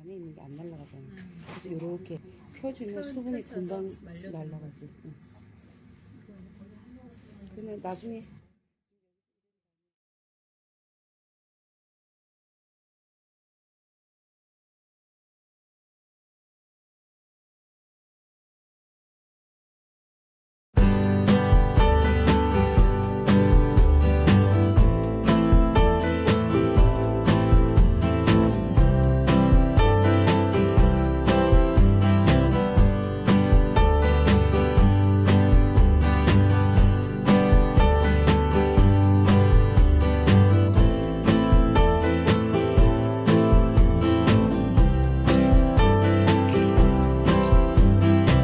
안에 있는 게 안 날아가잖아. 그래서 이렇게 펴주면 수분이 금방 날아가지. 그러면 나중에